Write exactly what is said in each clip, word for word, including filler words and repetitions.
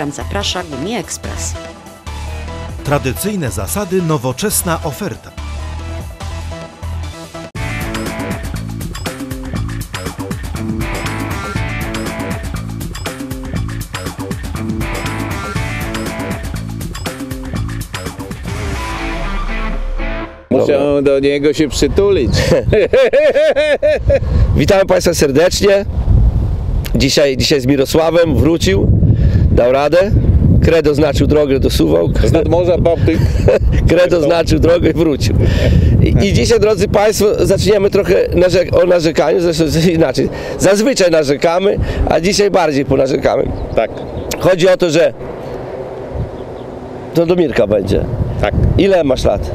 Witam, zaprasza Gumi Ekspres. Tradycyjne zasady, nowoczesna oferta. Muszę do niego się przytulić. Witamy Państwa serdecznie. Dzisiaj, dzisiaj z Mirosławem wrócił, dał radę. Kredo znaczył drogę do Suwałk. Z nadmorza Bałtyk. Kredo znaczył drogę i wrócił. I, I dzisiaj, drodzy Państwo, zaczniemy trochę narzek o narzekaniu, zresztą inaczej. Zazwyczaj narzekamy, a dzisiaj bardziej ponarzekamy. Tak. Chodzi o to, że to do Mirka będzie. Tak. Ile masz lat?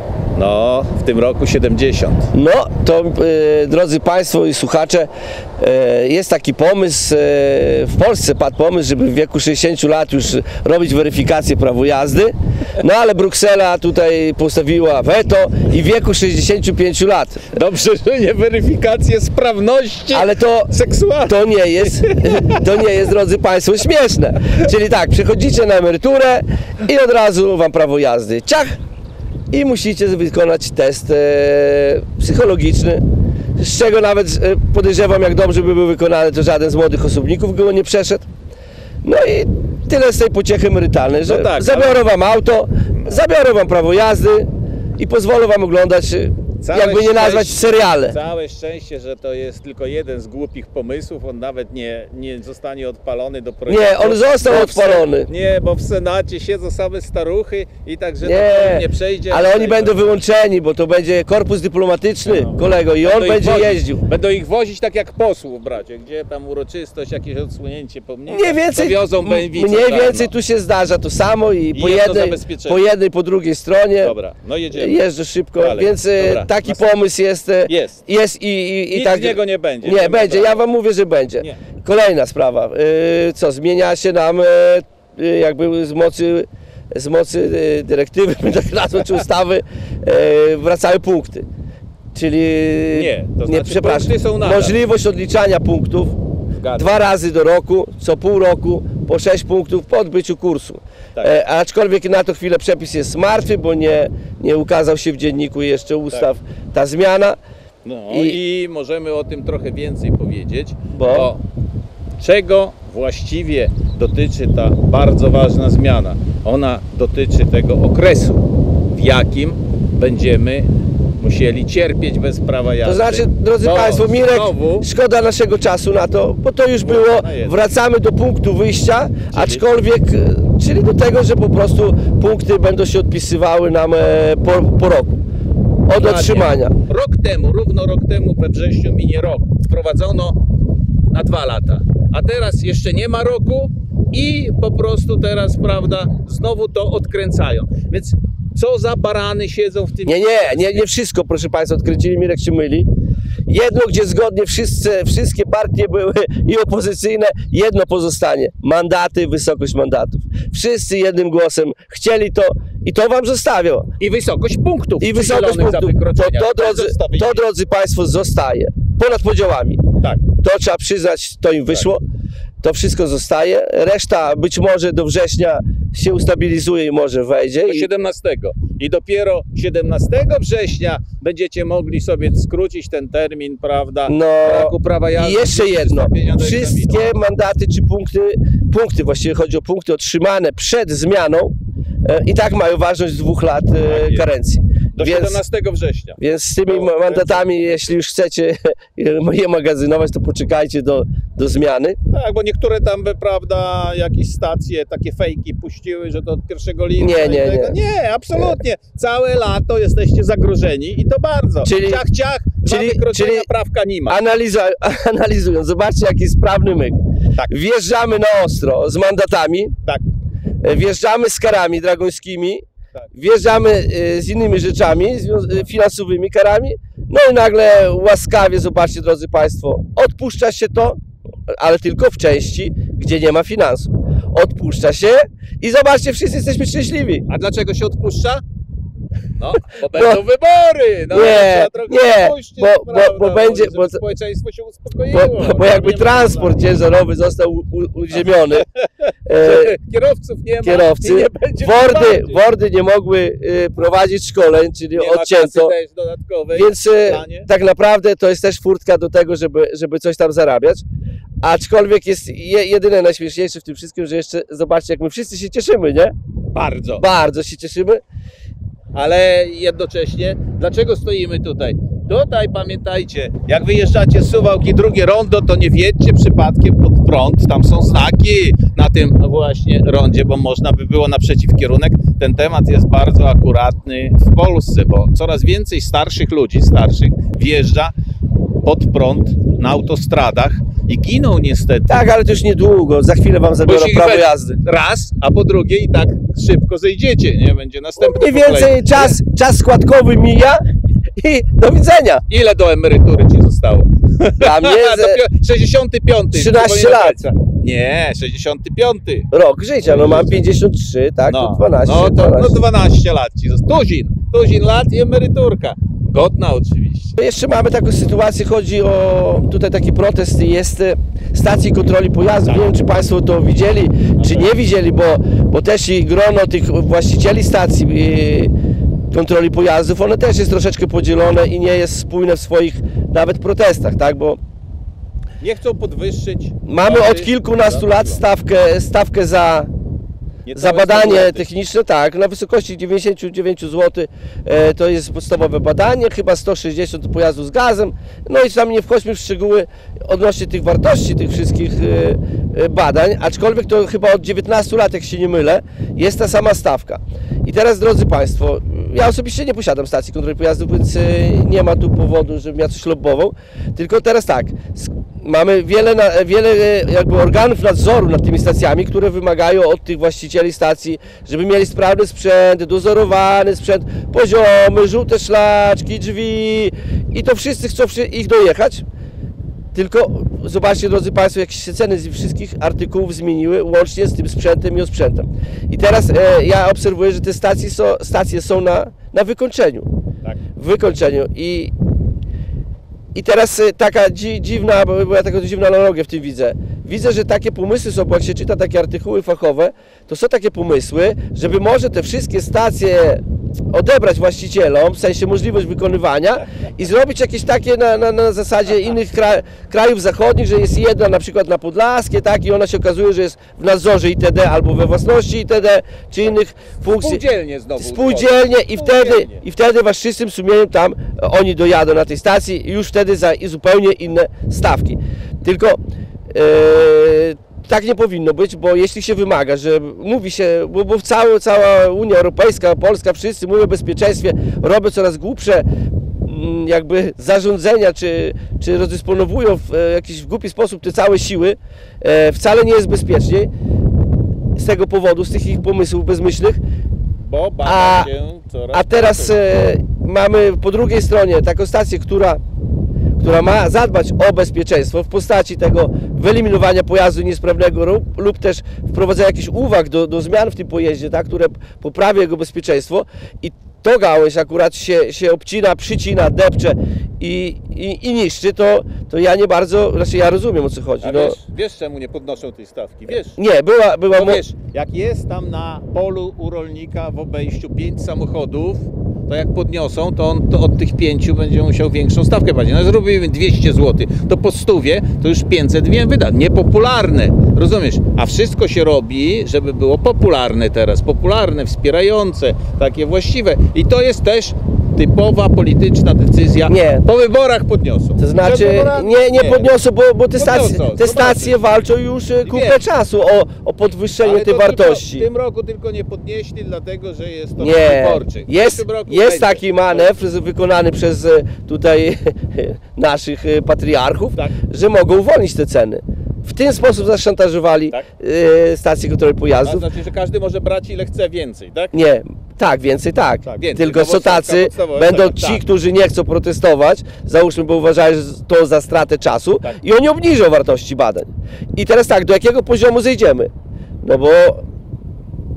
No, w tym roku siedemdziesiąt. No, to e, drodzy Państwo i słuchacze, e, jest taki pomysł, e, w Polsce padł pomysł, żeby w wieku sześćdziesięciu lat już robić weryfikację prawa jazdy, no ale Bruksela tutaj postawiła weto i w wieku sześćdziesięciu pięciu lat. Dobrze, że nie weryfikację sprawności Ale to, seksualnej. to nie jest, to nie jest, drodzy Państwo, śmieszne. Czyli tak, przychodzicie na emeryturę i od razu Wam prawo jazdy. Ciach! I musicie wykonać test e, psychologiczny, z czego nawet e, podejrzewam, jak dobrze by był wykonany, to żaden z młodych osobników go nie przeszedł. No i tyle z tej pociechy emerytalnej, że No tak, zabiorą ale... Wam auto, zabiorą Wam prawo jazdy i pozwolą Wam oglądać, Całe jakby nie nazwać, szczęście, seriale. Całe szczęście, że to jest tylko jeden z głupich pomysłów, on nawet nie, nie zostanie odpalony do projektu. Nie, on został Bo w odpalony. Nie, bo w Senacie siedzą same staruchy i także Nie, to nie przejdzie. ale oni będą wyłączeni, bo to będzie korpus dyplomatyczny, No. kolego, i on Będą ich będzie wozić. jeździł. Będą ich wozić tak jak posłów, bracie, gdzie tam uroczystość, jakieś odsłonięcie pomnika. Mniej więcej, Wiozą B M W mniej więcej tu się zdarza to samo i, I po, jest to jednej, zabezpieczenie. po jednej, po drugiej stronie. Dobra, no jedziemy. Jeżdżę szybko, Dalej. więc e, Dobra, taki następny. pomysł jest. e, Jest. Jest i, i, i Nic tak. z niego nie będzie. Nie, Nie ma będzie, prawa. ja Wam mówię, że będzie. Nie. Kolejna sprawa. e, Co, zmienia się nam e, e, jakby z mocy, z mocy e, dyrektywy, tak nazwę, czy ustawy e, wracały punkty. Czyli Nie, to znaczy przepraszam, punkty są nadal. możliwość odliczania punktów Zgadzam. dwa razy do roku, co pół roku, po sześć punktów po odbyciu kursu. Tak. E, aczkolwiek na tą chwilę przepis jest martwy, bo nie, nie ukazał się w dzienniku jeszcze ustaw ta zmiana. No I- i... możemy o tym trochę więcej powiedzieć, Bo? bo czego właściwie dotyczy ta bardzo ważna zmiana? Ona dotyczy tego okresu, w jakim będziemy musieli cierpieć bez prawa jazdy. To znaczy, drodzy Bo Państwo, Mirek, znowu, szkoda naszego czasu na to, bo to już było, na jedno. wracamy do punktu wyjścia, aczkolwiek, e, czyli do tego, że po prostu punkty będą się odpisywały nam e, po, po roku. Od otrzymania. Rok temu, równo rok temu, we wrześniu minie rok, wprowadzono na dwa lata. A teraz jeszcze nie ma roku i po prostu teraz, prawda, znowu to odkręcają. Więc co za barany siedzą w tym... Nie, nie, nie, nie wszystko, proszę Państwa, odkręcili, Mirek się myli. Jedno, gdzie zgodnie wszyscy, wszystkie partie były i opozycyjne, jedno pozostanie. Mandaty, wysokość mandatów. Wszyscy jednym głosem chcieli to i to Wam zostawią. I wysokość punktów. I wysokość przydzielonych za punktów. To, wykroczenia. to, drodzy, zostawili. to, drodzy Państwo, zostaje. Ponad podziałami. Tak. To trzeba przyznać, to im wyszło. To wszystko zostaje. Reszta być może do września się ustabilizuje i może wejdzie. Do I siedemnastego. I dopiero siedemnastego września będziecie mogli sobie skrócić ten termin, prawda? No braku prawa jazdy. i jeszcze jedno. przystąpienia do Wszystkie egzaminu. mandaty czy punkty, punkty, właściwie chodzi o punkty otrzymane przed zmianą e, i tak mają ważność dwóch lat e, jest. karencji. Do Więc, siedemnastego września. więc z tymi No, mandatami, jeśli już chcecie je magazynować, to poczekajcie do, do zmiany. Tak, bo niektóre tam by, prawda, jakieś stacje takie fejki puściły, że to od pierwszego lipca. Nie, i nie, tego. nie. Nie, absolutnie. Całe lato jesteście zagrożeni i to bardzo. Czyli- ciach, ciach, dwa czyli- wykroczenia, czyli- prawka nie ma. Analiza, analizując, zobaczcie jaki sprawny myk. Tak. Wjeżdżamy na ostro z mandatami, Tak, e, wjeżdżamy z karami dragońskimi, tak. wjeżdżamy e, z innymi rzeczami, zwią- e, finansowymi karami, no i nagle łaskawie, zobaczcie drodzy Państwo, odpuszcza się to, ale tylko w części, gdzie nie ma finansów. Odpuszcza się i zobaczcie, wszyscy jesteśmy szczęśliwi. A dlaczego się odpuszcza? No, bo będą No. wybory! No, Nie, trzeba trochę nie, odpuścić, bo- bo- prawda, bo będzie- żeby bo- społeczeństwo się uspokoiło. Bo, bo jakby Nie ma transport problemu. ciężarowy został u, u, uziemiony, e, Kierowców nie ma kierowcy, i nie będzie wordy, bardziej. wordy nie mogły e, prowadzić szkoleń, czyli Nie ma odcięto. kasy też dodatkowej Więc w e, planie. tak naprawdę to jest też furtka do tego, żeby, żeby coś tam zarabiać. Aczkolwiek jest je, jedyne najśmieszniejsze w tym wszystkim, że jeszcze zobaczcie, jak my wszyscy się cieszymy, nie? Bardzo. Bardzo się cieszymy. Ale jednocześnie, dlaczego stoimy tutaj? Tutaj pamiętajcie, jak wyjeżdżacie z Suwałki drugie rondo, to nie wjedźcie przypadkiem pod prąd. Tam są znaki na tym właśnie rondzie, bo można by było naprzeciw kierunek. Ten temat jest bardzo akuratny w Polsce, bo coraz więcej starszych ludzi, starszych, wjeżdża pod prąd na autostradach i giną niestety. Tak, ale to już niedługo, za chwilę wam zabiorą Bo się prawo we- jazdy. Raz, a po drugie i tak szybko zejdziecie, nie? Będzie następny Mniej więcej czas, czas składkowy mija i do widzenia. Ile do emerytury ci zostało? Dla mnie ze Dopiero sześćdziesiąty piąty. trzynaście przypomnę lat. końca. Nie, sześćdziesiąty piąty. rok życia, no mam pięćdziesiąt trzy, tak? No, to dwanaście, no, to, no dwanaście. dwanaście lat ci zostało. Tuzin, tuzin lat i emeryturka. Godna oczywiście. Jeszcze mamy taką sytuację, chodzi o tutaj taki protest jest e, stacji kontroli pojazdów. Nie wiem, czy Państwo to widzieli, czy nie widzieli, bo, bo też i grono tych właścicieli stacji e, kontroli pojazdów, one też jest troszeczkę podzielone i nie jest spójne w swoich nawet protestach, tak? Bo Nie chcą podwyższyć. mamy kwoty od kilkunastu za lat prąd. stawkę, stawkę za Niecałe Za sto badanie złotych. techniczne, tak, na wysokości dziewięćdziesiąt dziewięć złotych e, to jest podstawowe badanie, chyba sto sześćdziesiąt pojazdów z gazem, no i tam nie wchodźmy w szczegóły odnośnie tych wartości, tych wszystkich e, e, badań, aczkolwiek to chyba od dziewiętnastu lat, jak się nie mylę, jest ta sama stawka. I teraz, drodzy Państwo, ja osobiście nie posiadam stacji kontroli pojazdów, więc e, nie ma tu powodu, żebym ja coś lobbował, tylko teraz tak, mamy wiele, na, wiele jakby organów nadzoru nad tymi stacjami, które wymagają od tych właścicieli stacji, żeby mieli sprawny sprzęt, dozorowany sprzęt, poziomy, żółte szlaczki, drzwi i to wszyscy chcą przy- ich dojechać. Tylko zobaczcie, drodzy Państwo, jak się ceny z wszystkich artykułów zmieniły, łącznie z tym sprzętem i osprzętem. I teraz e, ja obserwuję, że te stacje są, stacje są na, na wykończeniu. Tak. W wykończeniu i I teraz y, taka dzi, dziwna, bo ja taką dziwną analogię w tym widzę. Widzę, że takie pomysły są, bo jak się czyta takie artykuły fachowe, to są takie pomysły, żeby może te wszystkie stacje odebrać właścicielom, w sensie możliwość wykonywania i zrobić jakieś takie na, na, na zasadzie innych kra, krajów zachodnich, że jest jedna na przykład na Podlaskie, tak, i ona się okazuje, że jest w nadzorze itd. Albo we własności itd. czy innych funkcji. Spółdzielnie znowu. Spółdzielnie i wtedy, Spółdzielnie. i wtedy was czystym sumieniem tam e, oni dojadą na tej stacji i już wtedy za i zupełnie inne stawki. Tylko e, tak nie powinno być, bo jeśli się wymaga, że mówi się, bo, bo cała, cała Unia Europejska, Polska, wszyscy mówią o bezpieczeństwie, robią coraz głupsze mm, jakby zarządzenia, czy, czy rozdysponowują w e, jakiś głupi sposób te całe siły, e, wcale nie jest bezpieczniej z tego powodu, z tych ich pomysłów bezmyślnych. Bo bada A, się coraz a teraz e, mamy po drugiej stronie taką stację, która, która ma zadbać o bezpieczeństwo w postaci tego wyeliminowania pojazdu niesprawnego lub, lub też wprowadzenia jakichś uwag do, do zmian w tym pojeździe, tak, które poprawia jego bezpieczeństwo i to gałęź akurat się, się obcina, przycina, depcze i, i, i niszczy, to, to ja nie bardzo, znaczy ja rozumiem, o co chodzi. A No, wiesz, wiesz czemu nie podnoszą tej stawki? Wiesz? nie, była, była Bo mo- wiesz, jak jest tam na polu u rolnika w obejściu pięć samochodów, to jak podniosą, to on to od tych pięciu będzie musiał większą stawkę płacić. No zrobimy dwieście złotych, to po stówie to już pięćset wiem wyda. Niepopularne, rozumiesz? A wszystko się robi, żeby było popularne teraz, popularne, wspierające, takie właściwe. I to jest też typowa polityczna decyzja. Nie. Po wyborach podniosą. To Przed znaczy wyborami nie, nie podniosą, bo, bo te, stacje, Podniosą, te zobaczysz. stacje walczą już e, kupę Wiem. czasu o, o podwyższenie Ale tej to wartości. Tylko, w tym roku tylko nie podnieśli, dlatego że jest to Nie, wyborczy. W jest, przyszłym roku jest będzie. taki manewr z- wykonany przez e, tutaj naszych e, patriarchów, Tak. że mogą uwolnić te ceny. W ten sposób zaszantażowali Tak. e, stacje kontroli To pojazdów. znaczy, że każdy może brać ile chce więcej, tak? Nie, tak, więcej tak. Tak, więcej. Tylko No bo są stawka tacy, podstawowa, będą tak, ci, tak. którzy nie chcą protestować, załóżmy, bo uważają, że to za stratę czasu Tak. i oni obniżą wartości badań. I teraz tak, do jakiego poziomu zejdziemy? No bo No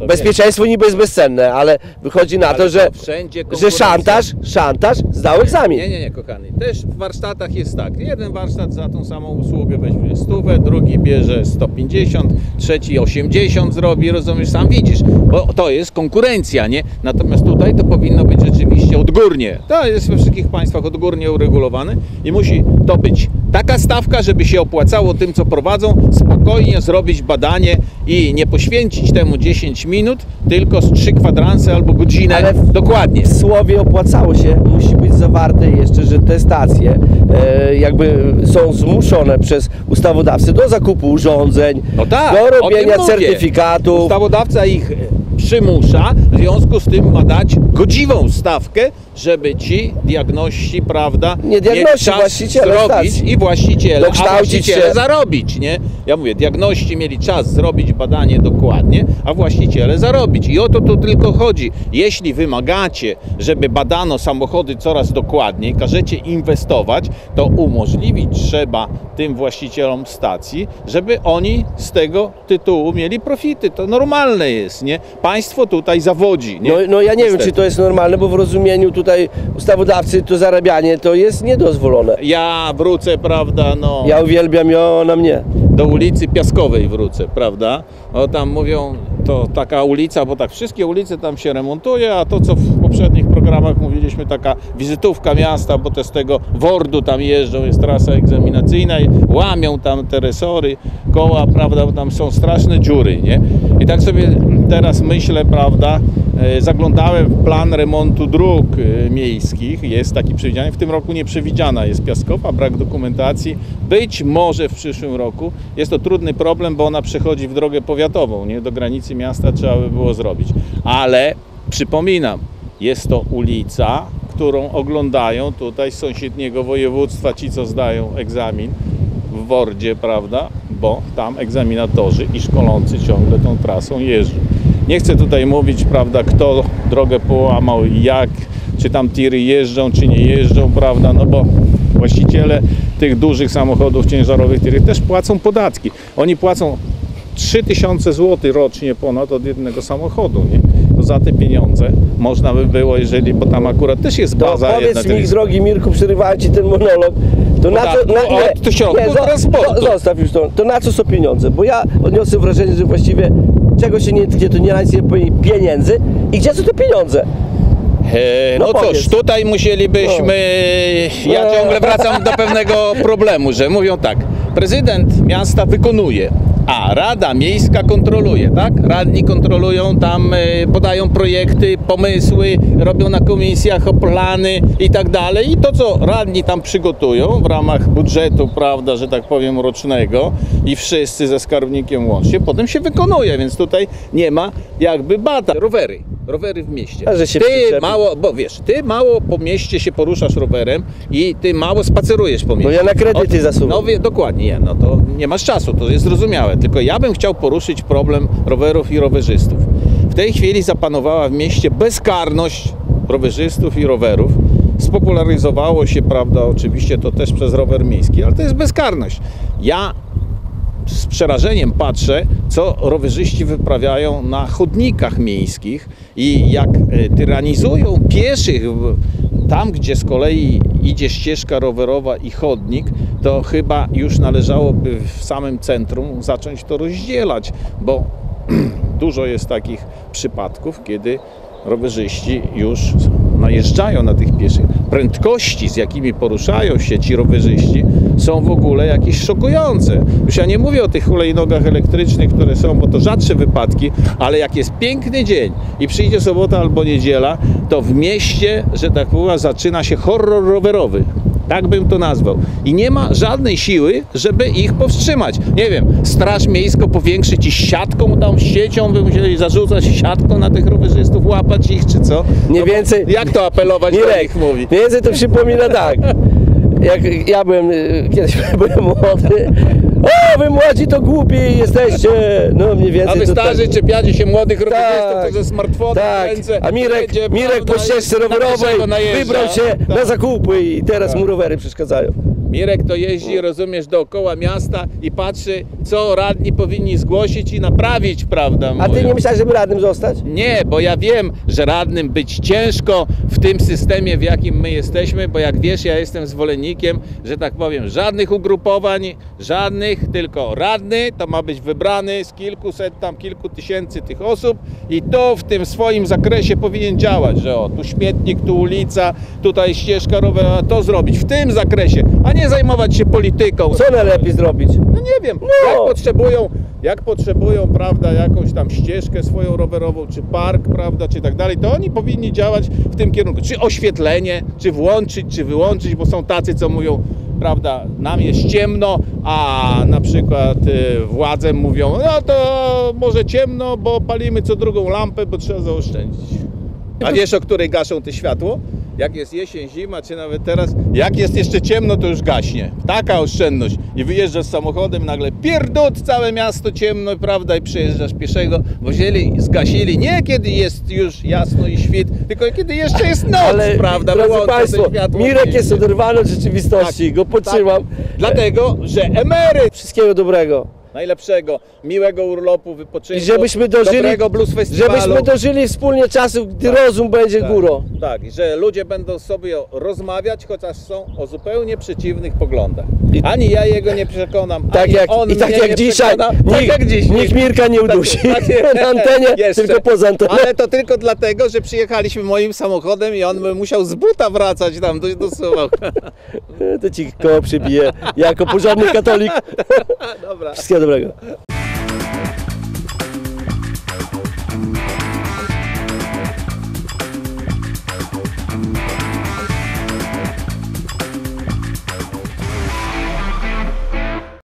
to Bezpieczeństwo niby jest bezcenne, ale wychodzi na Ale to, że, to wszędzie że konkurencja. szantaż, szantaż zdał egzamin. Nie, nie, nie, kochany. Też w warsztatach jest tak. Jeden warsztat za tą samą usługę weźmie stówę, drugi bierze sto pięćdziesiąt, trzeci osiemdziesiąt zrobi, rozumiesz, sam widzisz, bo to jest konkurencja, nie? Natomiast tutaj to powinno być rzeczywiście odgórnie. To jest we wszystkich państwach odgórnie uregulowane i musi to być taka stawka, żeby się opłacało tym, co prowadzą, spokojnie zrobić badanie i nie poświęcić temu dziesięć minut, tylko z trzy kwadranse albo godzinę. Ale w- dokładnie. W słowie opłacało się, musi być zawarte jeszcze, że te stacje e, jakby są zmuszone przez ustawodawcę do zakupu urządzeń, No tak, do o tym robienia mówię. certyfikatów. Ustawodawca ich przymusza, w związku z tym ma dać godziwą stawkę, żeby ci diagności, prawda, Nie diagności, mieli czas właściciele zrobić stacji. i właściciele, a Dokształcić właściciele się. zarobić, nie? Ja mówię, diagności mieli czas zrobić badanie dokładnie, a właściciele zarobić. I o to tu tylko chodzi. Jeśli wymagacie, żeby badano samochody coraz dokładniej, każecie inwestować, to umożliwić trzeba tym właścicielom stacji, żeby oni z tego tytułu mieli profity. To normalne jest, nie? Państwo tutaj zawodzi, nie? No, no ja nie wiem, Niestety. czy to jest normalne, bo w rozumieniu tutaj ustawodawcy to zarabianie to jest niedozwolone. Ja wrócę, prawda, no... Ja uwielbiam ją, ona mnie. do ulicy Piaskowej wrócę, prawda? O, tam mówią, to taka ulica, bo tak wszystkie ulice tam się remontuje, a to co w poprzednich programach mówiliśmy, taka wizytówka miasta, bo te z tego Wordu tam jeżdżą, jest trasa egzaminacyjna i łamią tam te resory, koła, prawda, bo tam są straszne dziury, nie? I tak sobie teraz myślę, prawda, e, zaglądałem w plan remontu dróg e, miejskich, jest taki przewidziany, w tym roku nie przewidziana jest Piaskowa, brak dokumentacji, być może w przyszłym roku. Jest to trudny problem, bo ona przechodzi w drogę powiatową, nie? Do granicy miasta trzeba by było zrobić, ale przypominam, jest to ulica, którą oglądają tutaj z sąsiedniego województwa ci, co zdają egzamin w Wordzie, prawda, bo tam egzaminatorzy i szkolący ciągle tą trasą jeżdżą. Nie chcę tutaj mówić, prawda, kto drogę połamał i jak, czy tam tiry jeżdżą, czy nie jeżdżą, prawda, no bo właściciele tych dużych samochodów ciężarowych tiry też płacą podatki. Oni płacą trzy tysiące złotych rocznie ponad od jednego samochodu, nie? To za te pieniądze można by było, jeżeli, bo tam akurat też jest To baza jedna. powiedz mi, tych- drogi Mirku, przerywałem ci ten monolog, to na co... Podatku Na, od środków zo- transportu. zo- Zostaw już to. To na co są pieniądze? Bo ja odniosę wrażenie, że właściwie czego się nie tknie, to nie na nic nie powinni pieniędzy. I gdzie są te pieniądze? E, No No powiedz. cóż, tutaj musielibyśmy, ja No. ciągle wracam do pewnego problemu, że mówią tak, prezydent miasta wykonuje, a Rada Miejska kontroluje, tak? Radni kontrolują, tam e, podają projekty, pomysły, robią na komisjach plany i tak dalej. I to, co radni tam przygotują w ramach budżetu, prawda, że tak powiem, rocznego i wszyscy ze skarbnikiem łącznie, potem się wykonuje, więc tutaj nie ma jakby bata. Rowery, rowery w mieście. A że się Ty przyczepi. mało, bo wiesz, ty mało po mieście się poruszasz rowerem i ty mało spacerujesz po mieście. ja na kredyty Od- zasuwam. No wie, dokładnie, nie, no to nie masz czasu, to jest zrozumiałe. Tylko ja bym chciał poruszyć problem rowerów i rowerzystów. W tej chwili zapanowała w mieście bezkarność rowerzystów i rowerów. Spopularyzowało się, prawda, oczywiście to też przez rower miejski, ale to jest bezkarność. Ja z przerażeniem patrzę, co rowerzyści wyprawiają na chodnikach miejskich i jak e, tyranizują pieszych w- tam, gdzie z kolei idzie ścieżka rowerowa i chodnik, to chyba już należałoby w samym centrum zacząć to rozdzielać, bo dużo jest takich przypadków, kiedy rowerzyści już najeżdżają na tych pieszych. Prędkości, z jakimi poruszają się ci rowerzyści, są w ogóle jakieś szokujące. Już ja nie mówię o tych hulajnogach elektrycznych, które są, bo to rzadsze wypadki, ale jak jest piękny dzień i przyjdzie sobota albo niedziela, to w mieście, że tak powiem, zaczyna się horror rowerowy. Tak bym to nazwał. I nie ma żadnej siły, żeby ich powstrzymać. Nie wiem, Straż Miejska powiększyć ich siatką, tam siecią, by musieli zarzucać siatką na tych rowerzystów, łapać ich, czy co? Nie No bo więcej- Jak to apelować do Mirek, nich mówi? mniej więcej to przypomina tak. Jak ja byłem, y, kiedyś byłem młody. O, wy młodzi to głupi jesteście. No mniej A więcej wy to starzy tak. czepiacie się młodych rowerzystów, Tak, to ze smartfonem tak. w ręce. A Mirek, jedzie, Mirek prawda, po ścieżce i na rowerowej pierwszego najeżdża. wybrał się Tak. na zakupy i teraz mu rowery przeszkadzają. Mirek to jeździ, rozumiesz, dookoła miasta i patrzy, co radni powinni zgłosić i naprawić, prawda? A ty mówię. nie myślałeś, żeby radnym zostać? Nie, bo ja wiem, że radnym być ciężko w tym systemie, w jakim my jesteśmy, bo jak wiesz, ja jestem zwolennikiem, że tak powiem, żadnych ugrupowań, żadnych, tylko radny to ma być wybrany z kilkuset, tam kilku tysięcy tych osób i to w tym swoim zakresie powinien działać, że o, tu śmietnik, tu ulica, tutaj ścieżka rowerowa, to zrobić w tym zakresie, a nie zajmować się polityką. Co najlepiej zrobić? No nie wiem, No. jak potrzebują, jak potrzebują, prawda, jakąś tam ścieżkę swoją rowerową, czy park, prawda, czy tak dalej, to oni powinni działać w tym kierunku. Czy oświetlenie, czy włączyć, czy wyłączyć, bo są tacy, co mówią, prawda, nam jest ciemno, a na przykład y, władze mówią, no to może ciemno, bo palimy co drugą lampę, bo trzeba zaoszczędzić. A wiesz, o której gaszą te światło? Jak jest jesień, zima, czy nawet teraz, jak jest jeszcze ciemno, to już gaśnie. Taka oszczędność. I wyjeżdżasz samochodem, nagle pierdut, całe miasto ciemno, prawda, i przejeżdżasz pieszego, bo wzięli, zgasili nie kiedy jest już jasno i świt, tylko kiedy jeszcze jest noc, Ale, prawda, drodzy wyłącza te Państwo, światło. Mirek jest oderwany od rzeczywistości, Tak, go podtrzymam. tak. Dlatego, że emeryt Wszystkiego dobrego. najlepszego, miłego urlopu, wypoczynku, I żebyśmy dożyli, dobrego blues festiwalu. żebyśmy dożyli wspólnie czasów, gdy rozum będzie Tak, górą. Tak, i że ludzie będą sobie rozmawiać, chociaż są o zupełnie przeciwnych poglądach. I- Ani ja jego nie przekonam, Tak ani jak, on I tak mnie jak nie dzisiaj, przekona. nikt, Tak jak dziś. nikt Mirka nie udusi na antenie, Jeszcze. tylko poza anteną. Ale to tylko dlatego, że przyjechaliśmy moim samochodem i on by musiał z buta wracać tam do, do Suwałka. To ci koło przybije, jako porządny katolik. Dobra. Wszystkiego dobrego.